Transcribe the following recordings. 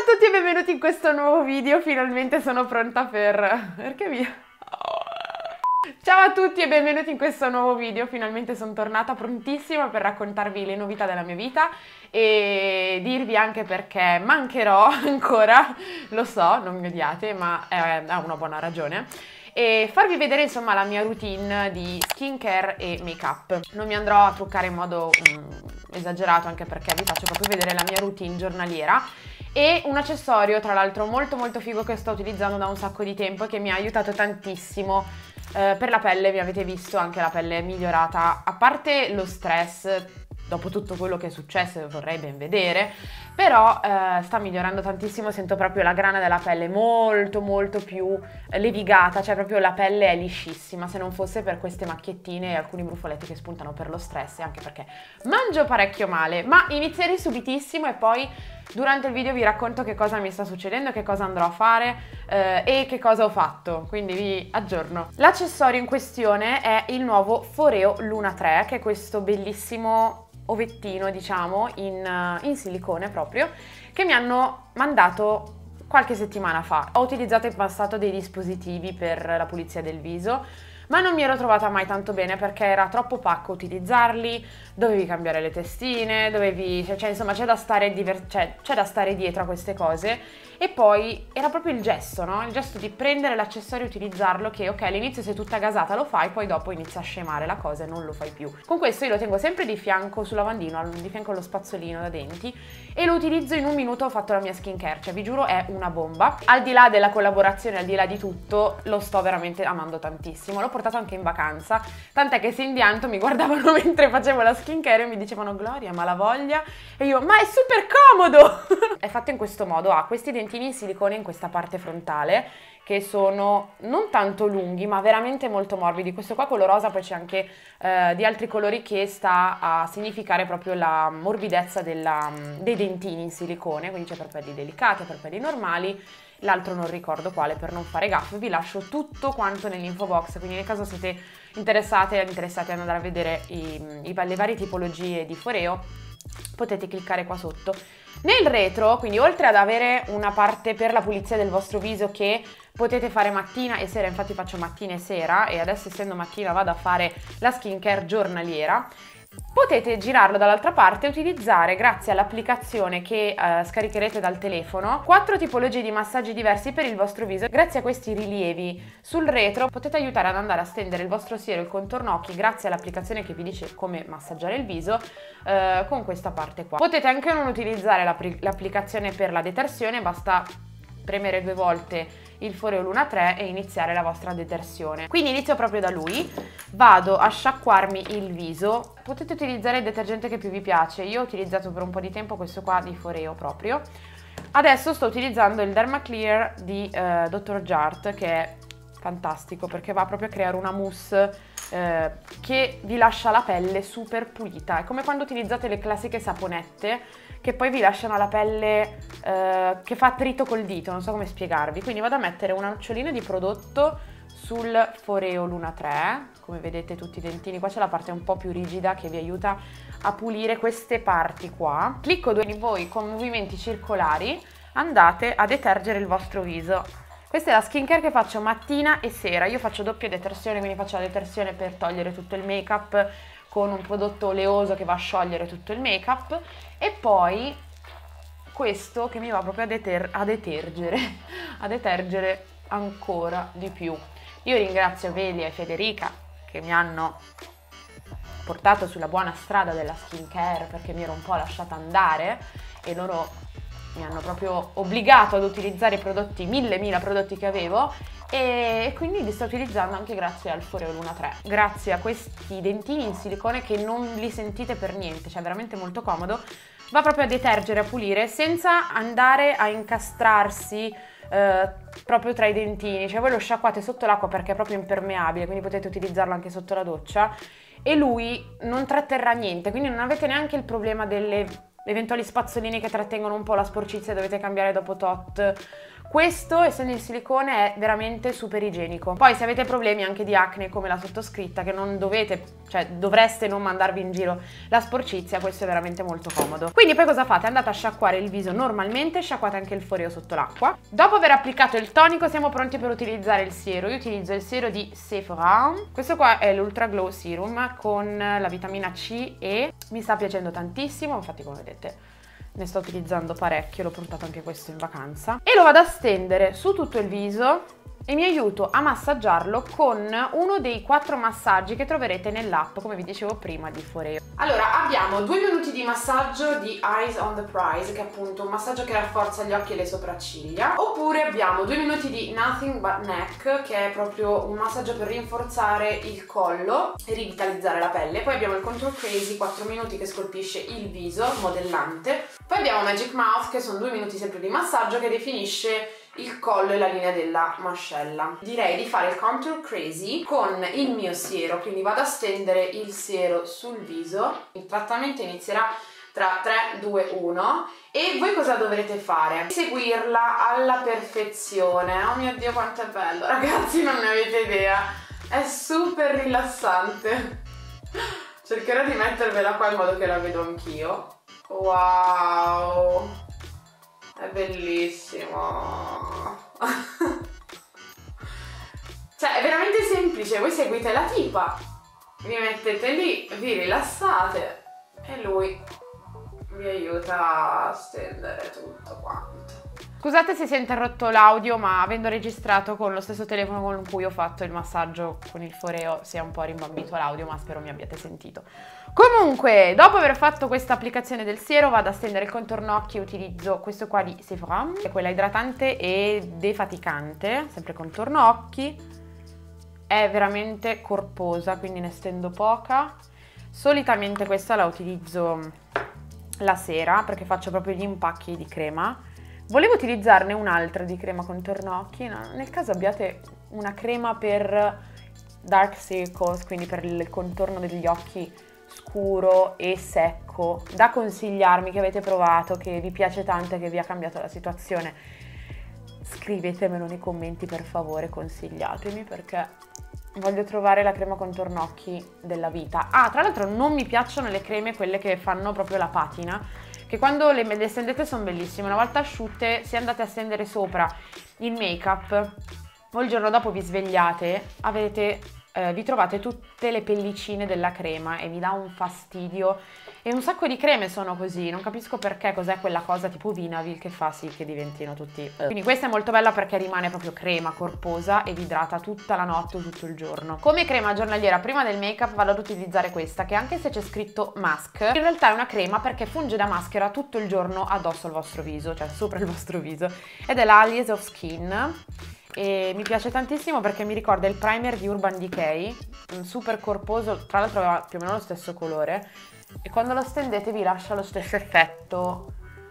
a tutti e benvenuti in questo nuovo video, finalmente sono pronta per... Perché mi... Ciao a tutti e benvenuti in questo nuovo video, finalmente sono tornata prontissima per raccontarvi le novità della mia vita e dirvi anche perché mancherò ancora, lo so, non mi odiate, ma ha una buona ragione. E farvi vedere insomma la mia routine di skincare e make up. Non mi andrò a truccare in modo esagerato, anche perché vi faccio proprio vedere la mia routine giornaliera e un accessorio tra l'altro molto figo che sto utilizzando da un sacco di tempo e che mi ha aiutato tantissimo per la pelle. Vi avete visto, anche la pelle è migliorata, a parte lo stress dopo tutto quello che è successo, vorrei ben vedere, però sta migliorando tantissimo, sento proprio la grana della pelle molto più levigata, cioè proprio la pelle è liscissima, se non fosse per queste macchiettine e alcuni brufoletti che spuntano per lo stress e anche perché mangio parecchio male. Ma inizierei subitissimo e poi durante il video vi racconto che cosa mi sta succedendo, che cosa andrò a fare e che cosa ho fatto, quindi vi aggiorno. L'accessorio in questione è il nuovo Foreo Luna 3, che è questo bellissimo ovettino, diciamo, in silicone proprio, che mi hanno mandato qualche settimana fa. Ho utilizzato in passato dei dispositivi per la pulizia del viso, ma non mi ero trovata mai tanto bene perché era troppo pacco utilizzarli, dovevi cambiare le testine, cioè insomma c'è da stare dietro a queste cose. E poi era proprio il gesto, no? Il gesto di prendere l'accessorio e utilizzarlo, che ok, all'inizio sei tutta gasata, lo fai, poi dopo inizia a scemare la cosa e non lo fai più. Con questo io lo tengo sempre di fianco sul lavandino, di fianco allo spazzolino da denti, e lo utilizzo in un minuto, ho fatto la mia skincare, cioè vi giuro è una bomba. Al di là della collaborazione, al di là di tutto, lo sto veramente amando tantissimo. L'ho portato anche in vacanza, tant'è che se in pianto mi guardavano mentre facevo la skincare e mi dicevano: Gloria, ma la voglia? E io: ma è super comodo! È fatto in questo modo, ha questi dentini in silicone in questa parte frontale che sono non tanto lunghi ma veramente molto morbidi. Questo qua, quello rosa, poi c'è anche di altri colori che sta a significare proprio la morbidezza dei dentini in silicone, quindi c'è per pelli delicate, per pelli normali, l'altro non ricordo quale per non fare gaffe. Vi lascio tutto quanto nell'info box, quindi nel caso siete interessati ad andare a vedere le varie tipologie di Foreo, potete cliccare qua sotto. Nel retro, quindi oltre ad avere una parte per la pulizia del vostro viso che potete fare mattina e sera, infatti faccio mattina e sera e adesso essendo mattina vado a fare la skincare giornaliera, potete girarlo dall'altra parte e utilizzare, grazie all'applicazione che scaricherete dal telefono, 4 tipologie di massaggi diversi per il vostro viso. Grazie a questi rilievi sul retro potete aiutare ad andare a stendere il vostro siero e il contorno occhi grazie all'applicazione che vi dice come massaggiare il viso con questa parte qua. Potete anche non utilizzare l'applicazione per la detersione, basta premere 2 volte il Foreo Luna 3 e iniziare la vostra detersione. Quindi inizio proprio da lui, vado a sciacquarmi il viso. Potete utilizzare il detergente che più vi piace, io ho utilizzato per un po' di tempo questo qua di Foreo proprio. Adesso sto utilizzando il Derma Clear di Dr. Jart, che è fantastico perché va proprio a creare una mousse che vi lascia la pelle super pulita. È come quando utilizzate le classiche saponette che poi vi lasciano la pelle che fa attrito col dito, non so come spiegarvi. Quindi vado a mettere una nocciolina di prodotto sul Foreo Luna 3, come vedete tutti i dentini, qua c'è la parte un po' più rigida che vi aiuta a pulire queste parti qua. Clicco voi con movimenti circolari andate a detergere il vostro viso. Questa è la skincare che faccio mattina e sera. Io faccio doppia detersione, quindi faccio la detersione per togliere tutto il make up con un prodotto oleoso che va a sciogliere tutto il make up, e poi questo che mi va proprio a detergere ancora di più. Io ringrazio Velia e Federica che mi hanno portato sulla buona strada della skincare perché mi ero un po' lasciata andare e loro mi hanno proprio obbligato ad utilizzare i prodotti, mille prodotti che avevo, e quindi li sto utilizzando anche grazie al Foreo Luna 3, grazie a questi dentini in silicone che non li sentite per niente, cioè veramente molto comodo, va proprio a detergere, a pulire senza andare a incastrarsi proprio tra i dentini, cioè voi lo sciacquate sotto l'acqua perché è proprio impermeabile, quindi potete utilizzarlo anche sotto la doccia e lui non tratterrà niente, quindi non avete neanche il problema delle eventuali spazzoline che trattengono un po' la sporcizia e dovete cambiare dopo tot. Questo, essendo in silicone, è veramente super igienico. Poi se avete problemi anche di acne come la sottoscritta, che non dovete, cioè dovreste non mandarvi in giro la sporcizia, questo è veramente molto comodo. Quindi poi cosa fate? Andate a sciacquare il viso normalmente, sciacquate anche il foreo sotto l'acqua. Dopo aver applicato il tonico siamo pronti per utilizzare il siero. Io utilizzo il siero di Sephora. Questo qua è l'Ultra Glow Serum con la vitamina C e mi sta piacendo tantissimo, infatti come vedete ne sto utilizzando parecchio, l'ho portato anche questo in vacanza. E lo vado a stendere su tutto il viso e mi aiuto a massaggiarlo con uno dei 4 massaggi che troverete nell'app, come vi dicevo prima, di Foreo. Allora, abbiamo 2 minuti di massaggio di Eyes on the Prize, che è appunto un massaggio che rafforza gli occhi e le sopracciglia. Oppure abbiamo 2 minuti di Nothing But Neck, che è proprio un massaggio per rinforzare il collo e rivitalizzare la pelle. Poi abbiamo il Contour Crazy, 4 minuti, che scolpisce il viso, modellante. Poi abbiamo Magic Mouth, che sono 2 minuti sempre di massaggio, che definisce il collo e la linea della mascella. Direi di fare il Contour Crazy con il mio siero, quindi vado a stendere il siero sul viso. Il trattamento inizierà tra 3, 2, 1 e voi cosa dovrete fare? Seguirla alla perfezione. Oh mio Dio, quanto è bello, ragazzi, non ne avete idea, è super rilassante. Cercherò di mettervela qua in modo che la vedo anch'io. Wow, è bellissimo. Cioè è veramente semplice, voi seguite la tipa, vi mettete lì, vi rilassate e lui vi aiuta a stendere tutto quanto. Scusate se si è interrotto l'audio, ma avendo registrato con lo stesso telefono con cui ho fatto il massaggio con il foreo si è un po' rimbambito l'audio, ma spero mi abbiate sentito. Comunque, dopo aver fatto questa applicazione del siero, vado a stendere il contorno occhi e utilizzo questo qua di Sephora, che è quella idratante e defaticante, sempre contorno occhi. È veramente corposa, quindi ne stendo poca. Solitamente questa la utilizzo la sera perché faccio proprio gli impacchi di crema. Volevo utilizzarne un'altra di crema contorno occhi, no? Nel caso abbiate una crema per dark circles, quindi per il contorno degli occhi scuro e secco, da consigliarmi, che avete provato, che vi piace tanto e che vi ha cambiato la situazione, scrivetemelo nei commenti per favore, consigliatemi, perché voglio trovare la crema contorno occhi della vita. Ah, tra l'altro non mi piacciono le creme, quelle che fanno proprio la patina, che quando le stendete sono bellissime, una volta asciutte, se andate a stendere sopra il make up o il giorno dopo vi svegliate, vi trovate tutte le pellicine della crema e mi dà un fastidio. E un sacco di creme sono così, non capisco perché, cos'è quella cosa tipo Vinavil che fa sì che diventino tutti. Quindi questa è molto bella perché rimane proprio crema, corposa e vi idrata tutta la notte o tutto il giorno. Come crema giornaliera prima del make up vado ad utilizzare questa, che anche se c'è scritto mask, in realtà è una crema perché funge da maschera tutto il giorno addosso al vostro viso, cioè sopra il vostro viso, ed è la Allies of Skin. E mi piace tantissimo perché mi ricorda il primer di Urban Decay, super corposo, tra l'altro aveva più o meno lo stesso colore, e quando lo stendete vi lascia lo stesso effetto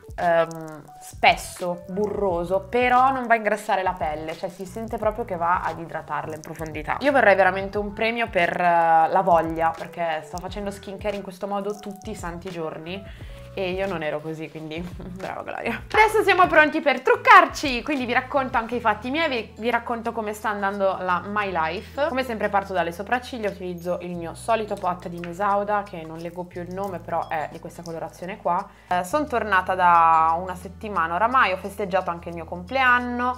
spesso, burroso, però non va a ingrassare la pelle, cioè si sente proprio che va ad idratarla in profondità. Io vorrei veramente un premio per la voglia, perché sto facendo skincare in questo modo tutti i santi giorni e io non ero così, quindi brava Gloria. Adesso siamo pronti per truccarci, quindi vi racconto anche i fatti miei, vi racconto come sta andando la My Life. Come sempre parto dalle sopracciglia, utilizzo il mio solito pot di Mesauda, che non leggo più il nome, però è di questa colorazione qua. Sono tornata da una settimana oramai, ho festeggiato anche il mio compleanno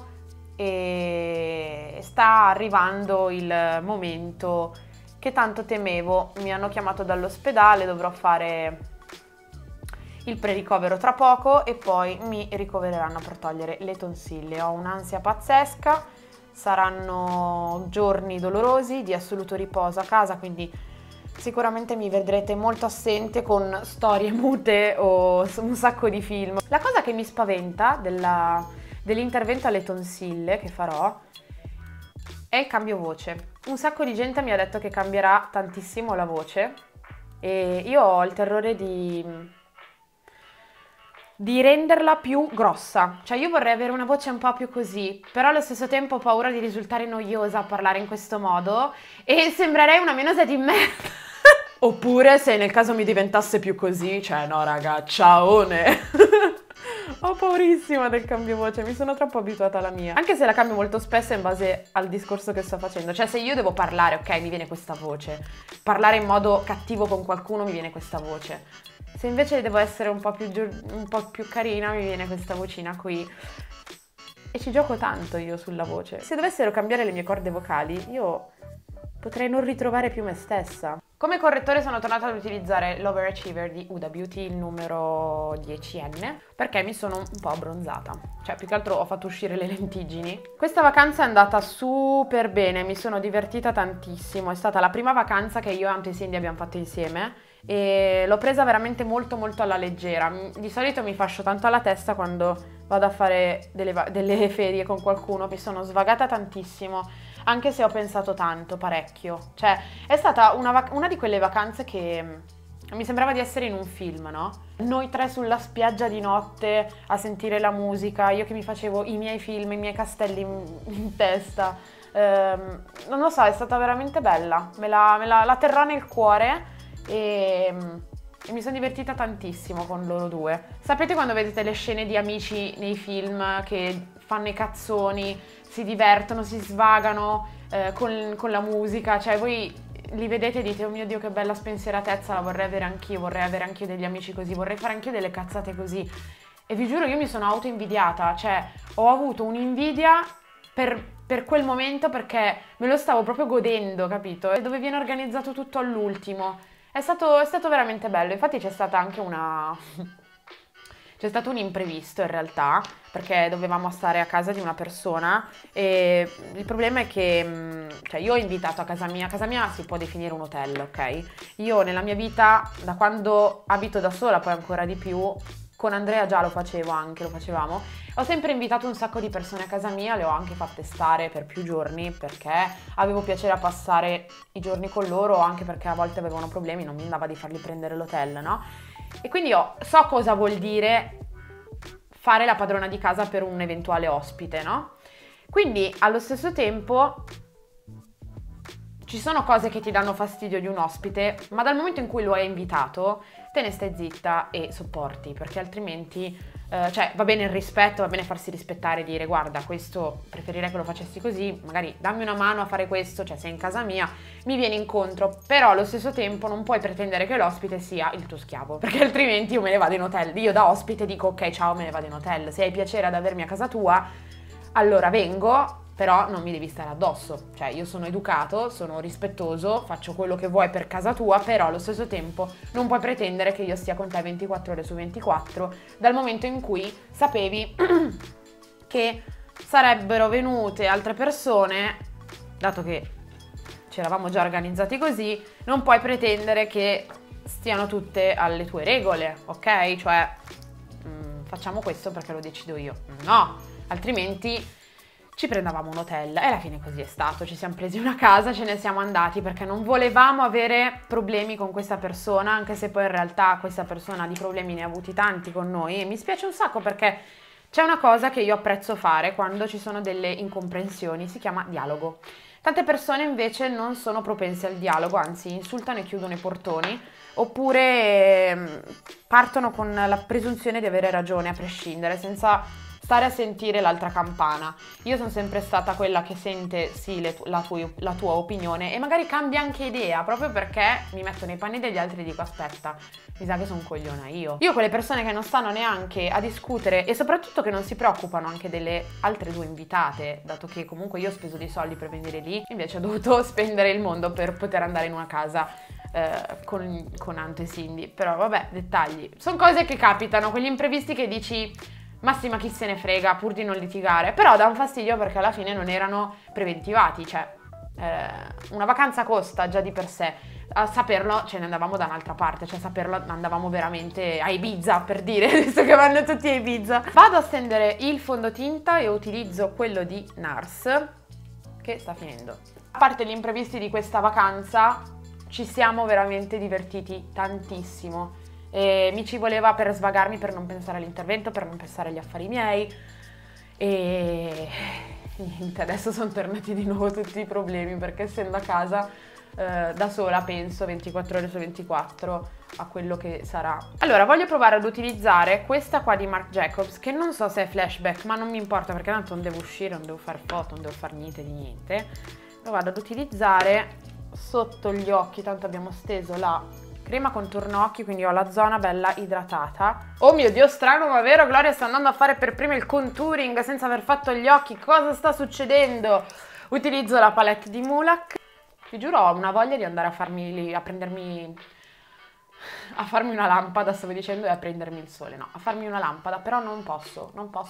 e sta arrivando il momento che tanto temevo. Mi hanno chiamato dall'ospedale, dovrò fare il pre-ricovero tra poco e poi mi ricovereranno per togliere le tonsille. Ho un'ansia pazzesca, saranno giorni dolorosi di assoluto riposo a casa, quindi sicuramente mi vedrete molto assente con storie mute o un sacco di film. La cosa che mi spaventa dell'intervento alle tonsille che farò è il cambio voce. Un sacco di gente mi ha detto che cambierà tantissimo la voce e io ho il terrore di renderla più grossa, cioè io vorrei avere una voce un po' più così, però allo stesso tempo ho paura di risultare noiosa a parlare in questo modo e sembrerei una menosa di merda. Oppure se nel caso mi diventasse più così, cioè no raga, ciaone. Ho paurissima del cambio voce, mi sono troppo abituata alla mia. Anche se la cambio molto spesso in base al discorso che sto facendo. Cioè, se io devo parlare, ok, mi viene questa voce. Parlare in modo cattivo con qualcuno mi viene questa voce. Se invece devo essere un po' più carina, mi viene questa vocina qui. E ci gioco tanto io sulla voce. Se dovessero cambiare le mie corde vocali, io potrei non ritrovare più me stessa. Come correttore sono tornata ad utilizzare l'Overachiever di Huda Beauty, il numero 10N, perché mi sono un po' abbronzata. Cioè, più che altro ho fatto uscire le lentiggini. Questa vacanza è andata super bene, mi sono divertita tantissimo. È stata la prima vacanza che io e Ante Cindy abbiamo fatto insieme e l'ho presa veramente molto molto alla leggera. Di solito mi fascio tanto alla testa quando vado a fare delle ferie con qualcuno, mi sono svagata tantissimo, anche se ho pensato tanto, parecchio. Cioè, è stata una di quelle vacanze che mi sembrava di essere in un film, no? Noi tre sulla spiaggia di notte a sentire la musica, io che mi facevo i miei film, i miei castelli in testa. Non lo so, è stata veramente bella, la terrò nel cuore e mi sono divertita tantissimo con loro due. Sapete quando vedete le scene di amici nei film che fanno i cazzoni, si divertono, si svagano con la musica? Cioè voi li vedete e dite oh mio Dio che bella spensieratezza, la vorrei avere anch'io degli amici così, vorrei fare anch'io delle cazzate così. E vi giuro io mi sono auto-invidiata, cioè ho avuto un'invidia per quel momento perché me lo stavo proprio godendo, capito? E dove viene organizzato tutto all'ultimo. È stato veramente bello, infatti c'è stata anche c'è stato un imprevisto in realtà, perché dovevamo stare a casa di una persona e il problema è che cioè io ho invitato a casa mia si può definire un hotel, ok? Io nella mia vita, da quando abito da sola, poi ancora di più, con Andrea già lo facevamo, ho sempre invitato un sacco di persone a casa mia, le ho anche fatte stare per più giorni perché avevo piacere a passare i giorni con loro, anche perché a volte avevano problemi, non mi andava di farli prendere l'hotel, no? E quindi so cosa vuol dire fare la padrona di casa per un eventuale ospite, no? Quindi allo stesso tempo ci sono cose che ti danno fastidio di un ospite, ma dal momento in cui lo hai invitato te ne stai zitta e sopporti, perché altrimenti cioè va bene il rispetto, va bene farsi rispettare e dire guarda questo preferirei che lo facessi così, magari dammi una mano a fare questo, cioè sei in casa mia, mi vieni incontro, però allo stesso tempo non puoi pretendere che l'ospite sia il tuo schiavo, perché altrimenti io me ne vado in hotel, io da ospite dico ok ciao me ne vado in hotel, se hai piacere ad avermi a casa tua allora vengo, però non mi devi stare addosso, cioè io sono educato, sono rispettoso, faccio quello che vuoi per casa tua, però allo stesso tempo non puoi pretendere che io stia con te 24 ore su 24 dal momento in cui sapevi che sarebbero venute altre persone, dato che ci eravamo già organizzati così, non puoi pretendere che stiano tutte alle tue regole, ok? Cioè facciamo questo perché lo decido io, no, altrimenti ci prendevamo un hotel e alla fine così è stato, ci siamo presi una casa, ce ne siamo andati perché non volevamo avere problemi con questa persona, anche se poi in realtà questa persona di problemi ne ha avuti tanti con noi e mi spiace un sacco perché c'è una cosa che io apprezzo fare quando ci sono delle incomprensioni, si chiama dialogo. Tante persone invece non sono propense al dialogo, anzi insultano e chiudono i portoni oppure partono con la presunzione di avere ragione a prescindere, senza stare a sentire l'altra campana. Io sono sempre stata quella che sente sì la tua opinione e magari cambia anche idea, proprio perché mi metto nei panni degli altri e dico aspetta, mi sa che sono cogliona io. Io quelle persone che non stanno neanche a discutere e soprattutto che non si preoccupano anche delle altre due invitate, dato che comunque io ho speso dei soldi per venire lì, invece ho dovuto spendere il mondo per poter andare in una casa con Ante e Cindy. Però vabbè, dettagli. Sono cose che capitano, quegli imprevisti che dici ma sì, ma chi se ne frega, pur di non litigare. Però dà un fastidio perché alla fine non erano preventivati, cioè una vacanza costa già di per sé. A saperlo ce ne andavamo da un'altra parte, cioè a saperlo andavamo veramente a Ibiza, per dire, visto che vanno tutti a Ibiza. Vado a stendere il fondotinta e utilizzo quello di NARS, che sta finendo. A parte gli imprevisti di questa vacanza, ci siamo veramente divertiti tantissimo. E mi ci voleva per svagarmi, per non pensare all'intervento, per non pensare agli affari miei e niente, adesso sono tornati di nuovo tutti i problemi perché essendo a casa da sola, penso, 24 ore su 24 a quello che sarà. Allora, voglio provare ad utilizzare questa qua di Marc Jacobs, che non so se è flashback, ma non mi importa perché tanto non devo uscire, non devo fare foto, non devo fare niente di niente. Lo vado ad utilizzare sotto gli occhi, tanto abbiamo steso la crema contorno occhi, quindi ho la zona bella idratata. Oh mio Dio, strano ma vero, Gloria sta andando a fare per prima il contouring senza aver fatto gli occhi, cosa sta succedendo? Utilizzo la palette di Mulac. Vi giuro, ho una voglia di andare a farmi una lampada, stavo dicendo, e a prendermi il sole. No, a farmi una lampada, però non posso.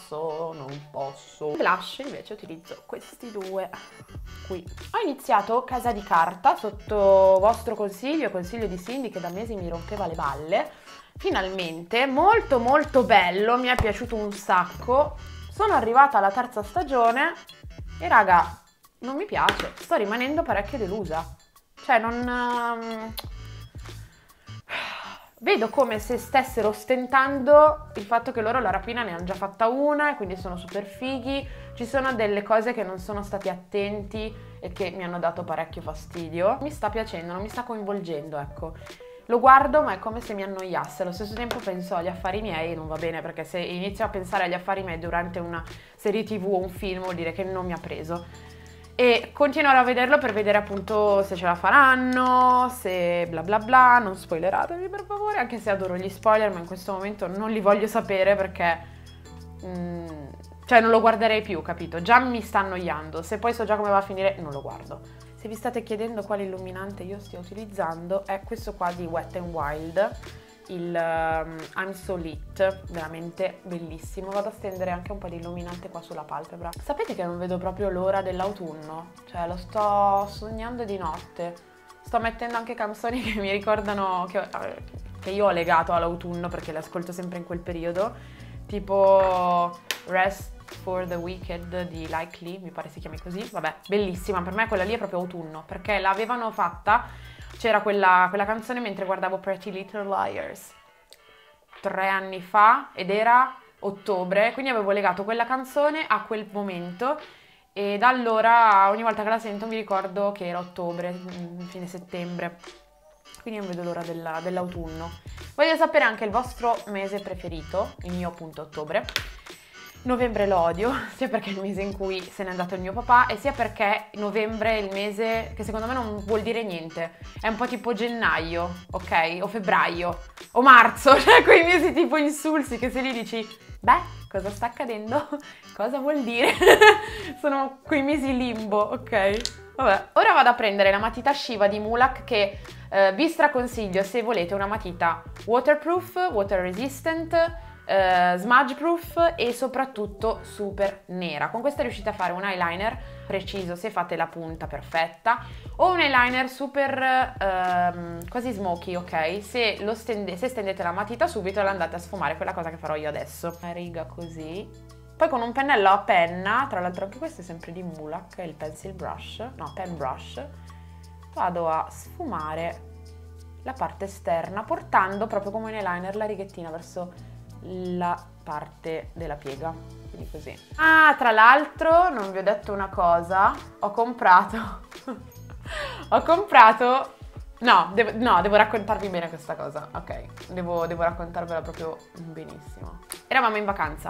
Blush invece utilizzo questi due qui. Ho iniziato Casa di Carta sotto vostro consiglio di Cindy, che da mesi mi rompeva le balle. Finalmente, molto molto bello, mi è piaciuto un sacco. Sono arrivata alla terza stagione e raga, non mi piace, sto rimanendo parecchio delusa. Cioè non... vedo come se stessero ostentando il fatto che loro la rapina ne hanno già fatta una e quindi sono super fighi. Ci sono delle cose che non sono stati attenti e che mi hanno dato parecchio fastidio. Mi sta piacendo, non mi sta coinvolgendo, ecco. Lo guardo ma è come se mi annoiasse, allo stesso tempo penso agli affari miei e non va bene, perché se inizio a pensare agli affari miei durante una serie TV o un film vuol dire che non mi ha preso. E continuerò a vederlo per vedere appunto se ce la faranno, se bla bla bla, non spoileratemi per favore, anche se adoro gli spoiler, ma in questo momento non li voglio sapere perché, cioè non lo guarderei più, capito? Già mi sta annoiando, se poi so già come va a finire non lo guardo. Se vi state chiedendo quale illuminante io stia utilizzando, è questo qua di Wet n Wild, il I'm So Lit, veramente bellissimo. Vado a stendere anche un po' di illuminante qua sulla palpebra. Sapete che non vedo proprio l'ora dell'autunno? Cioè lo sto sognando di notte. Sto mettendo anche canzoni che mi ricordano che io ho legato all'autunno perché le ascolto sempre in quel periodo, tipo Rest for the Wicked di Like Lee, mi pare si chiami così. Vabbè, bellissima, per me quella lì è proprio autunno, perché l'avevano fatta, c'era quella canzone mentre guardavo Pretty Little Liars 3 anni fa ed era ottobre, quindi avevo legato quella canzone a quel momento e da allora ogni volta che la sento mi ricordo che era ottobre, fine settembre, quindi non vedo l'ora dell'autunno. Voglio sapere anche il vostro mese preferito, il mio appunto ottobre. Novembre lo odio, sia perché è il mese in cui se n'è andato il mio papà e sia perché novembre è il mese che secondo me non vuol dire niente. È un po' tipo gennaio, ok? O febbraio, o marzo, cioè quei mesi tipo insulsi che se li dici, beh, cosa sta accadendo? Cosa vuol dire? Sono quei mesi limbo, ok? Vabbè, ora vado a prendere la matita Shiva di Mulac che vi straconsiglio se volete una matita waterproof, water resistant, smudge proof e soprattutto super nera. Con questa riuscite a fare un eyeliner preciso se fate la punta perfetta o un eyeliner super quasi smoky, ok? Se stendete la matita subito la andate a sfumare, quella cosa che farò io adesso. Una riga così. Poi con un pennello a penna, tra l'altro anche questo è sempre di Mulac, il pencil brush, no, pen brush, vado a sfumare la parte esterna portando proprio come un eyeliner la righettina verso la parte della piega, quindi così. Ah, tra l'altro non vi ho detto una cosa, ho comprato devo raccontarvi bene questa cosa, ok, devo raccontarvela proprio benissimo. Eravamo in vacanza,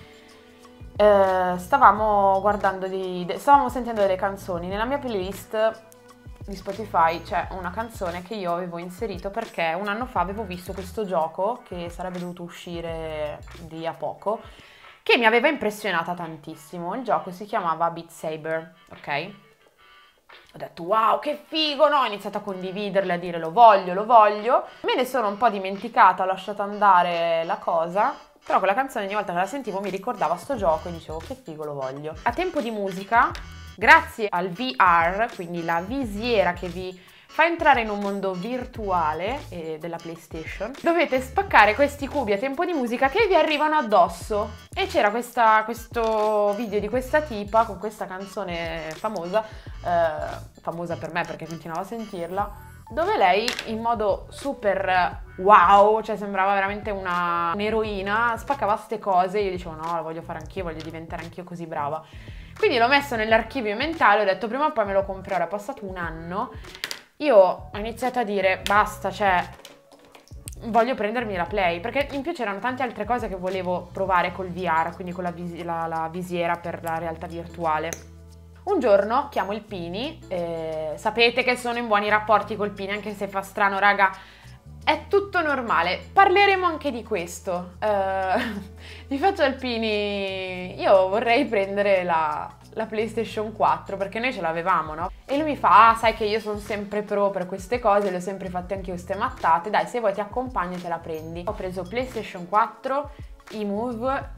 stavamo sentendo delle canzoni. Nella mia playlist di Spotify c'è una canzone che io avevo inserito perché un anno fa avevo visto questo gioco che sarebbe dovuto uscire di a poco, che mi aveva impressionata tantissimo. Il gioco si chiamava Beat Saber, ok? Ho detto wow, che figo, no? Ho iniziato a condividerle, a dire lo voglio. Me ne sono un po' dimenticata, ho lasciato andare la cosa, però quella canzone ogni volta che la sentivo mi ricordava sto gioco e dicevo che figo, lo voglio. A tempo di musica, grazie al VR, quindi la visiera che vi fa entrare in un mondo virtuale della PlayStation, dovete spaccare questi cubi a tempo di musica che vi arrivano addosso. E c'era questo video di questa tipa con questa canzone famosa, famosa per me perché continuavo a sentirla, dove lei in modo super wow, cioè sembrava veramente un'eroina, spaccava ste cose e io dicevo no, lo voglio fare anch'io, voglio diventare anch'io così brava. Quindi l'ho messo nell'archivio mentale, ho detto prima o poi me lo comprerò, è passato un anno io ho iniziato a dire basta, cioè voglio prendermi la Play, perché in più c'erano tante altre cose che volevo provare col VR, quindi con la visiera per la realtà virtuale. Un giorno chiamo il Pini, sapete che sono in buoni rapporti col Pini, anche se fa strano, raga, è tutto normale, parleremo anche di questo. Gli faccio al Pini, io vorrei prendere la PlayStation 4, perché noi ce l'avevamo, no? E lui mi fa, sai che io sono sempre pro per queste cose, le ho sempre fatte anche io queste mattate, dai, se vuoi ti accompagno e te la prendi. Ho preso PlayStation 4, i Move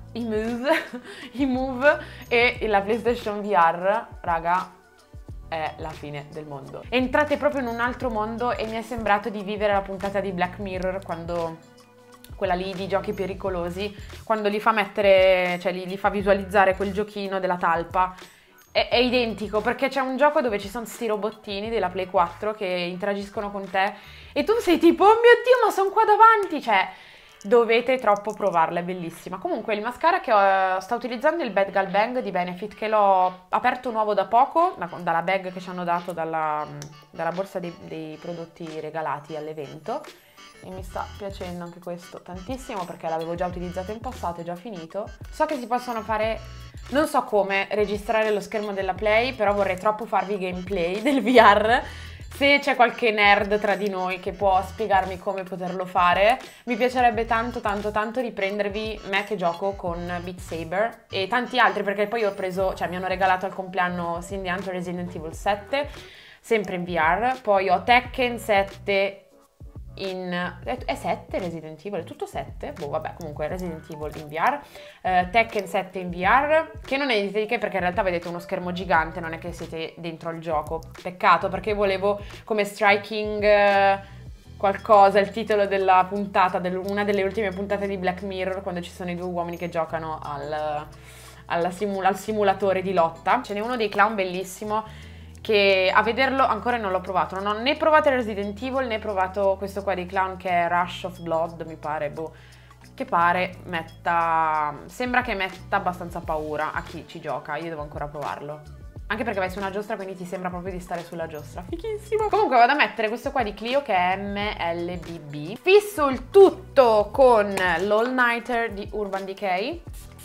e la PlayStation VR, raga, è la fine del mondo. Entrate proprio in un altro mondo e mi è sembrato di vivere la puntata di Black Mirror, quando quella lì di giochi pericolosi, quando li fa mettere, cioè li fa visualizzare quel giochino della talpa. È identico, perché c'è un gioco dove ci sono sti robottini della Play 4 che interagiscono con te e tu sei tipo, oh mio Dio, ma sono qua davanti, cioè dovete troppo provarla, è bellissima. Comunque il mascara che sto utilizzando è il Bad Gal Bang di Benefit, che l'ho aperto nuovo da poco, dalla bag che ci hanno dato dalla borsa dei prodotti regalati all'evento, e mi sta piacendo anche questo tantissimo perché l'avevo già utilizzato in passato, è già finito. So che si possono fare, non so come, registrare lo schermo della Play, però vorrei troppo farvi gameplay del VR. Se c'è qualche nerd tra di noi che può spiegarmi come poterlo fare, mi piacerebbe tanto tanto tanto riprendervi me che gioco con Beat Saber e tanti altri, perché poi ho preso, cioè mi hanno regalato al compleanno Cindy Hunter Resident Evil 7, sempre in VR, poi ho Tekken 7 è 7 Resident Evil, è tutto 7? Boh, vabbè, comunque Resident Evil in VR, Tekken 7 in VR, che non è niente di che perché in realtà vedete uno schermo gigante, non è che siete dentro al gioco. Peccato, perché volevo come striking qualcosa, il titolo della puntata, una delle ultime puntate di Black Mirror, quando ci sono i due uomini che giocano al simulatore di lotta. Ce n'è uno dei clown bellissimo, che a vederlo ancora non l'ho provato, non ho né provato Resident Evil né provato questo qua di clown che è Rush of Blood, mi pare, boh, che sembra che metta abbastanza paura a chi ci gioca. Io devo ancora provarlo, anche perché vai su una giostra, quindi ti sembra proprio di stare sulla giostra, fighissimo. Comunque vado a mettere questo qua di Clio che è MLBB, fisso il tutto con l'All Nighter di Urban Decay,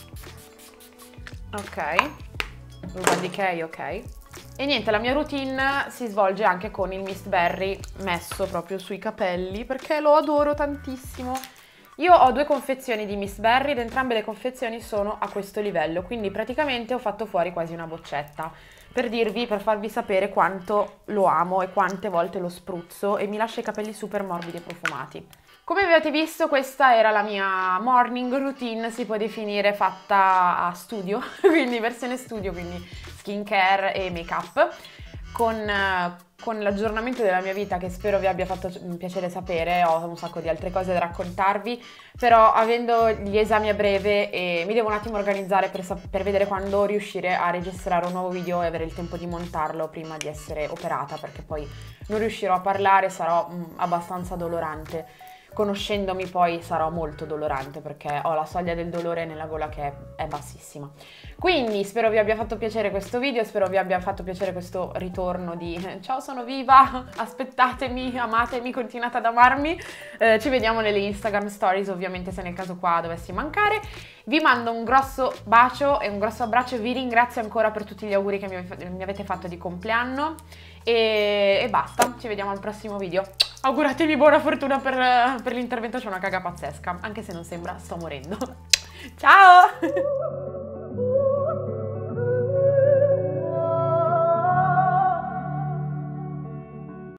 ok, Urban Decay, ok. E niente, la mia routine si svolge anche con il Mist Berry messo proprio sui capelli, perché lo adoro tantissimo. Io ho 2 confezioni di Mist Berry ed entrambe le confezioni sono a questo livello, quindi praticamente ho fatto fuori quasi una boccetta, per farvi sapere quanto lo amo e quante volte lo spruzzo e mi lascia i capelli super morbidi e profumati. Come avete visto, questa era la mia morning routine, si può definire fatta a studio, quindi versione studio, quindi skincare e make up, con l'aggiornamento della mia vita che spero vi abbia fatto piacere sapere. Ho un sacco di altre cose da raccontarvi, però avendo gli esami a breve mi devo un attimo organizzare per vedere quando riuscire a registrare un nuovo video e avere il tempo di montarlo prima di essere operata, perché poi non riuscirò a parlare, sarò abbastanza dolorante. Conoscendomi poi sarò molto dolorante perché ho la soglia del dolore nella gola che è bassissima. Quindi spero vi abbia fatto piacere questo video, spero vi abbia fatto piacere questo ritorno di ciao, sono viva, aspettatemi, amatemi, continuate ad amarmi. Ci vediamo nelle Instagram stories, ovviamente, se nel caso qua dovessi mancare. Vi mando un grosso bacio e un grosso abbraccio, vi ringrazio ancora per tutti gli auguri che mi avete fatto di compleanno e basta, ci vediamo al prossimo video. Auguratemi buona fortuna per l'intervento, c'è una caga pazzesca, anche se non sembra, sto morendo. Ciao!